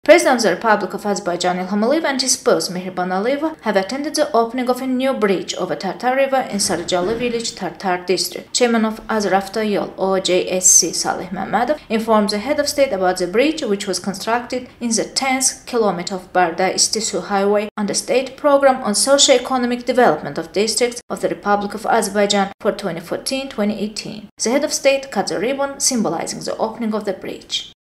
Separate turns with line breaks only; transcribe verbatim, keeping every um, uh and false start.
President of the Republic of Azerbaijan Ilham Aliyev and his spouse Mehriban Aliyeva have attended the opening of a new bridge over Tartar River in Sarıcalı village, Tartar district. Chairman of Azravtoyol O J S C Salih Mehmedov informed the head of state about the bridge, which was constructed in the tenth kilometer of Barda-Istisu highway under state program on socio-economic development of districts of the Republic of Azerbaijan for twenty fourteen to twenty eighteen. The head of state cut the ribbon, symbolizing the opening of the bridge.